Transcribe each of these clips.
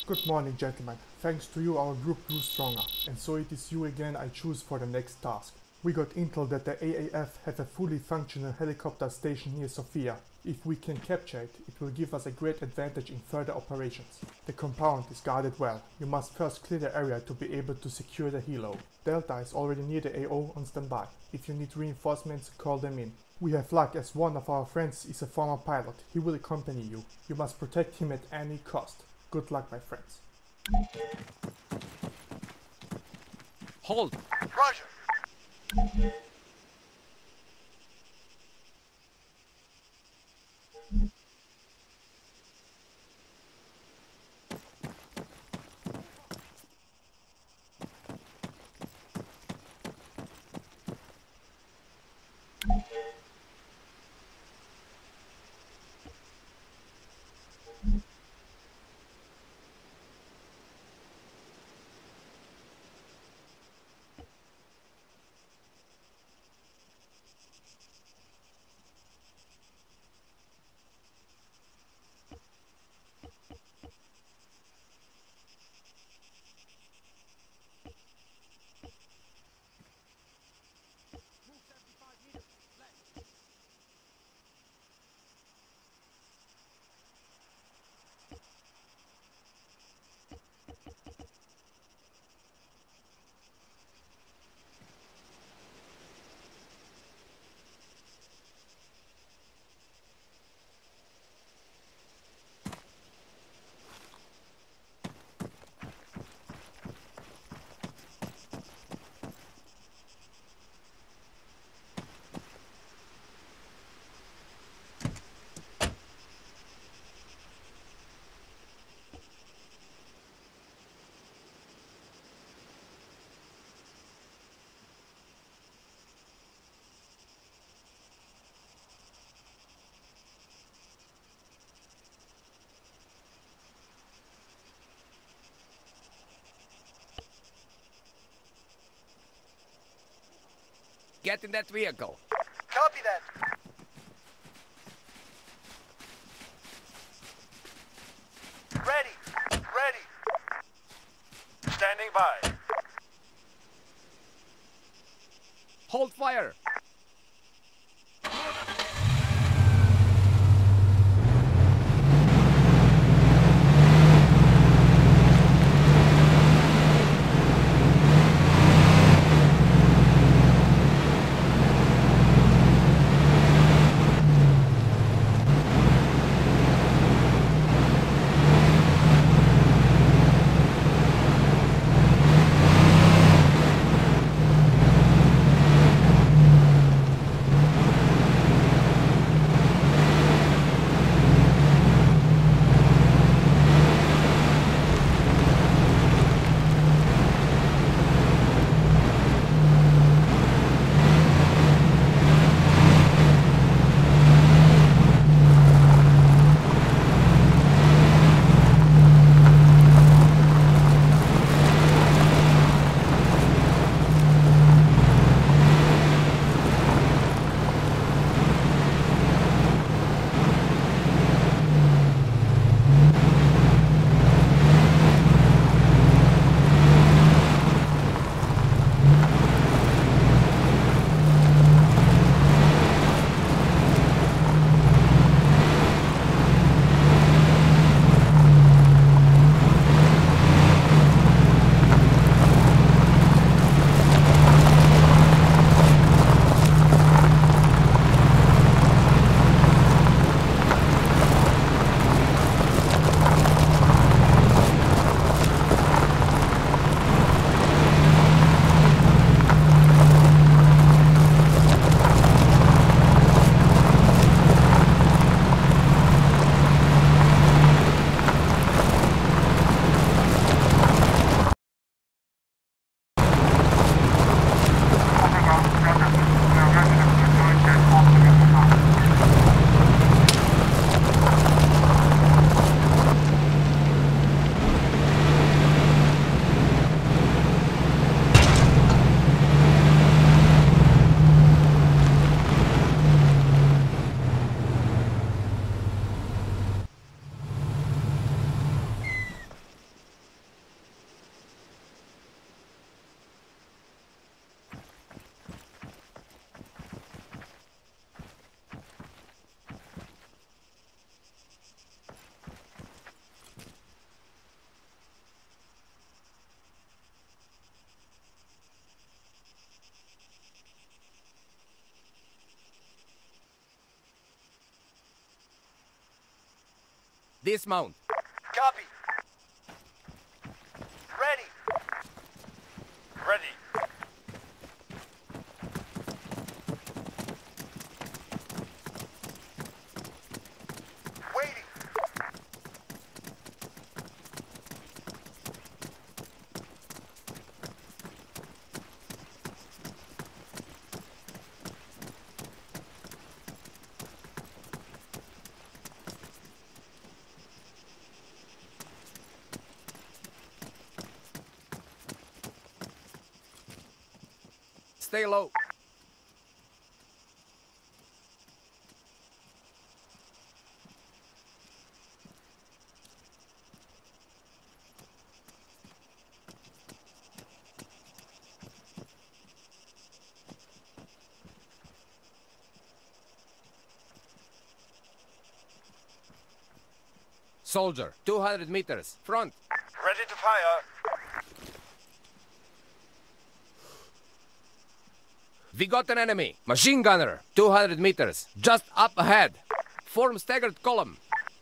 Good morning, gentlemen. Thanks to you our group grew stronger, and so it is you again I choose for the next task. We got intel that the AAF has a fully functional helicopter station near Sofia. If we can capture it, it will give us a great advantage in further operations. The compound is guarded well. You must first clear the area to be able to secure the helo. Delta is already near the AO on standby. If you need reinforcements, call them in. We have luck as one of our friends is a former pilot. He will accompany you. You must protect him at any cost. Good luck, my friends. Hold! Roger! Get in that vehicle. Copy that. Ready. Ready. Standing by. Hold fire! Dismount. Copy. Ready. Ready. Waiting. Stay low. Soldier, 200 meters, front. Ready to fire. We got an enemy. Machine gunner, 200 meters, just up ahead. Form staggered column.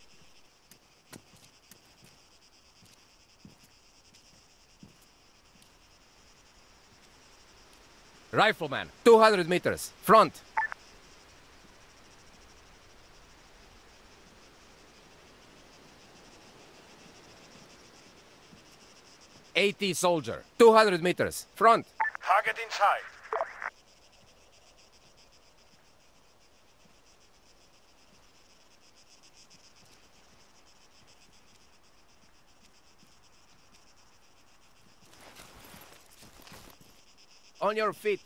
Rifleman, 200 meters, front. AT soldier, 200 meters, front. Target in sight. On your feet.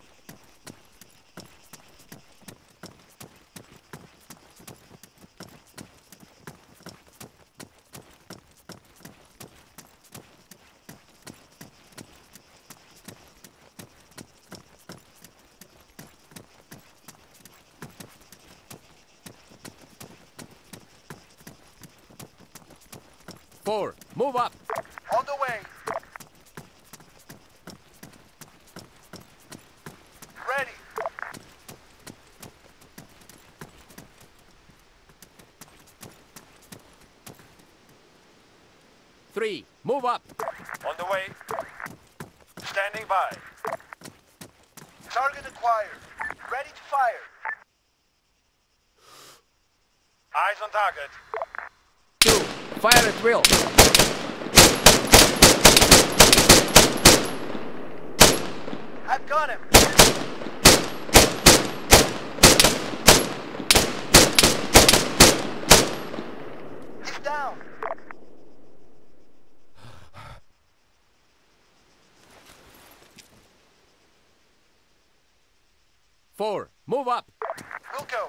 Four, move up. On the way. Ready. Three, move up. On the way. Standing by. Target acquired. Ready to fire. Eyes on target. Two, fire at will. I've got him. He's down. Four, move up. We'll go.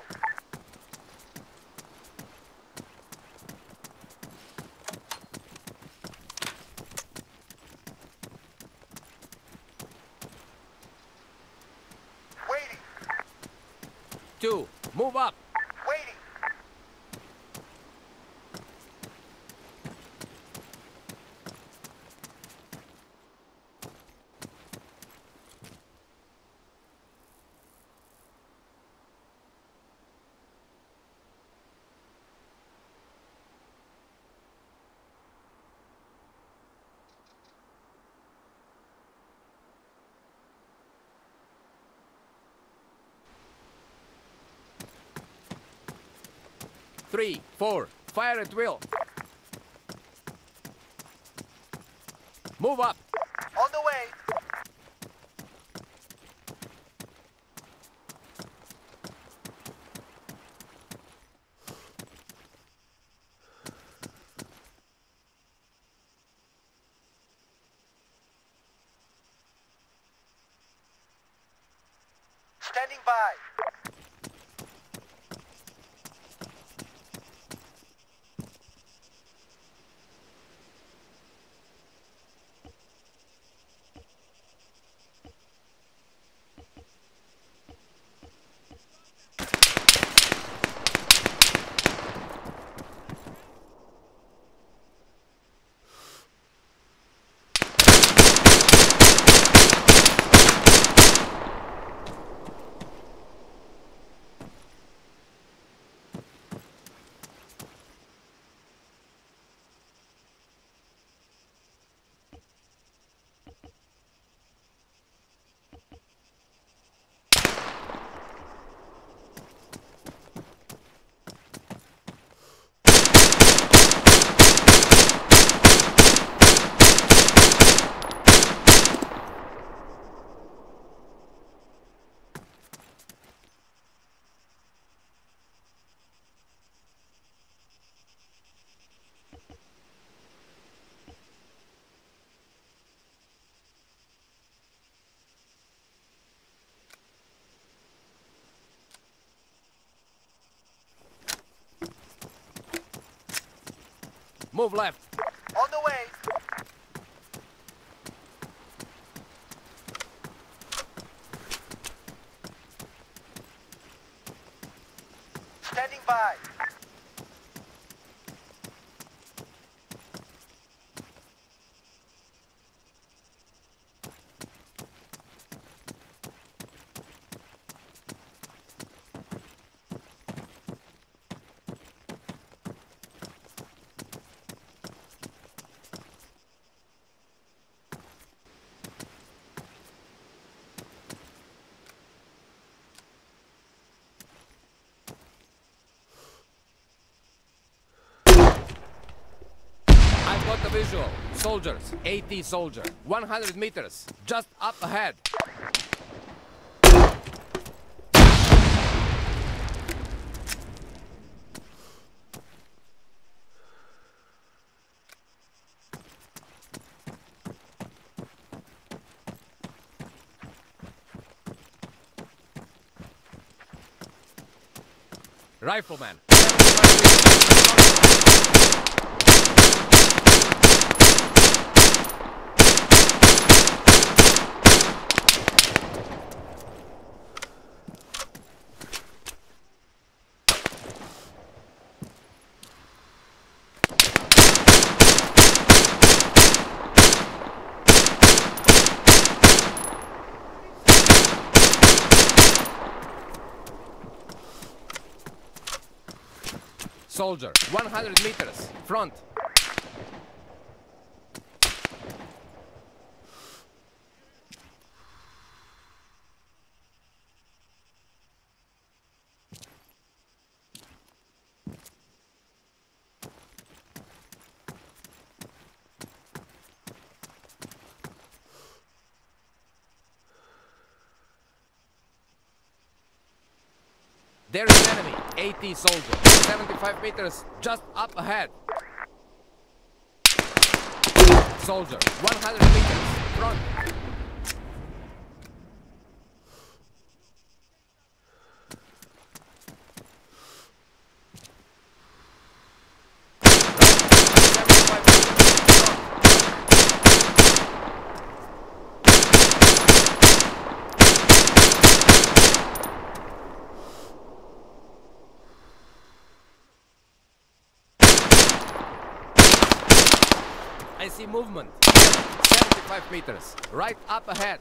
Waiting. Two, move up. Waiting. Three, four, fire at will. Move up. On the way. Standing by. Move left. On the way. Standing by. I've got the visual. Soldiers, AT soldier, 100 meters, just up ahead. Rifleman. 75 meters. Soldier, 100 meters, front. There is an enemy, AT soldier, 75 meters, just up ahead. Soldier, 100 meters, front. I see movement. 75 meters. Right up ahead.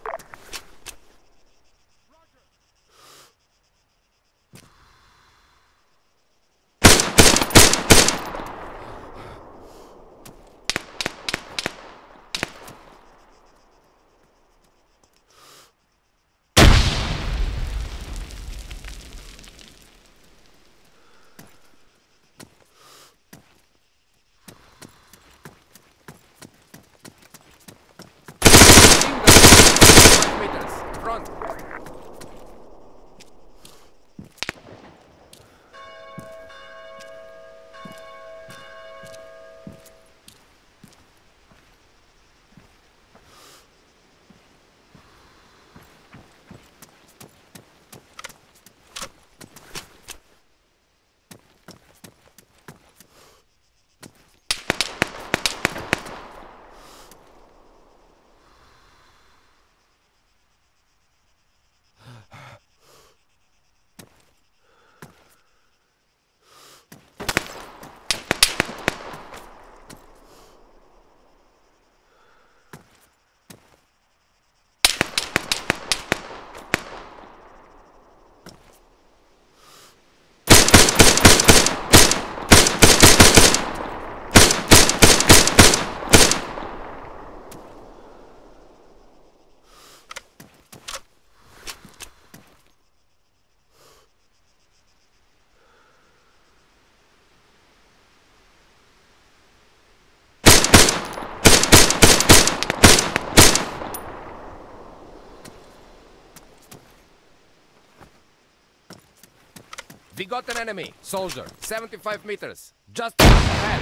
We got an enemy, soldier, 75 meters, just up ahead.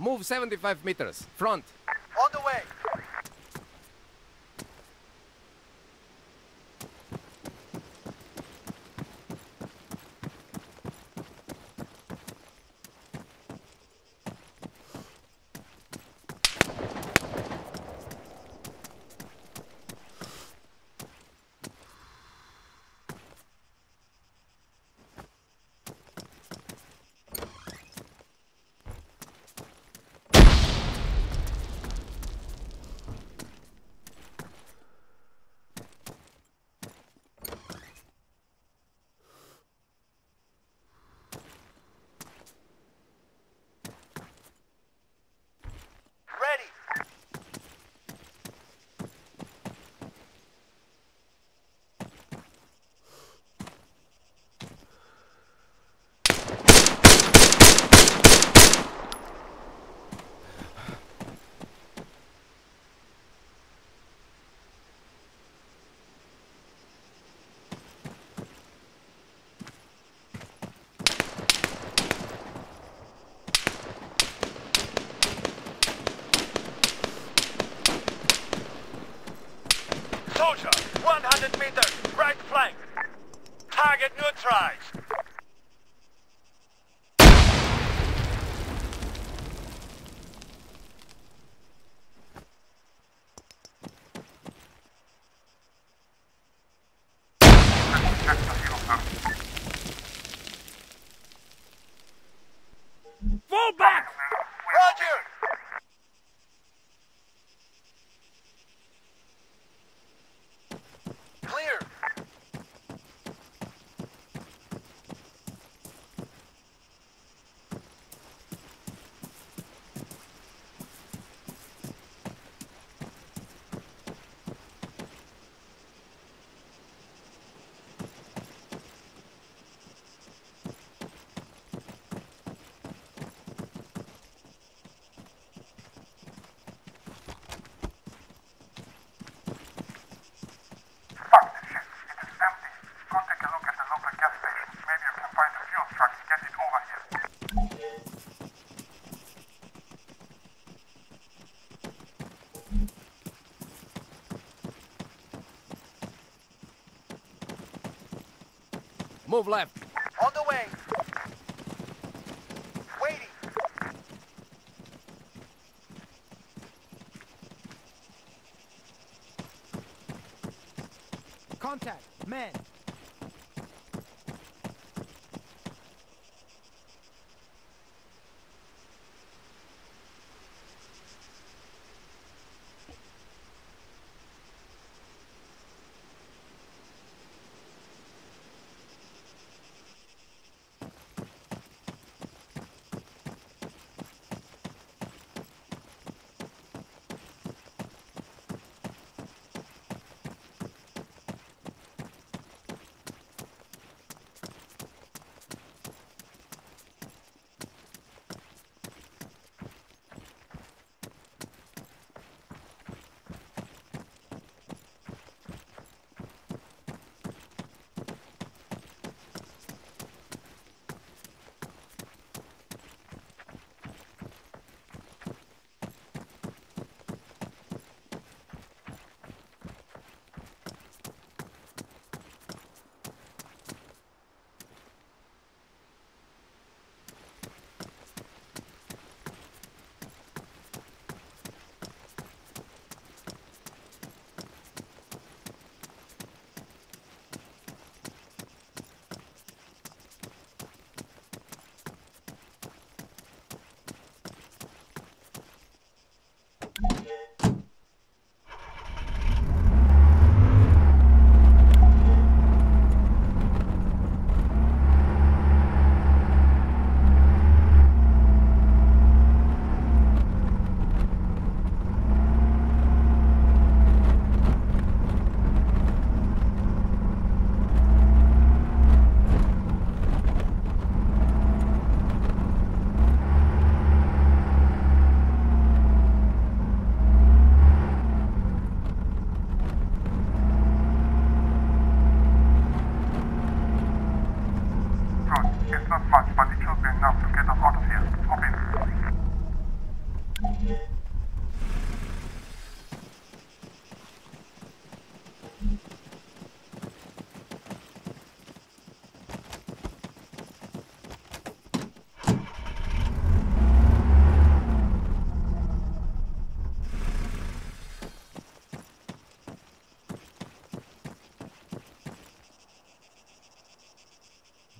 Move 75 meters. Front. On the way. Ready. Soldier, 100 meters, right flank. Target neutralized. Fall back! Roger! Clear. Move left. On the way. Waiting. Contact, man.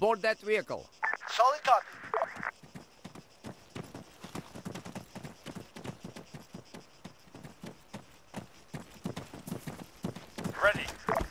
Board that vehicle. Solid copy. Ready.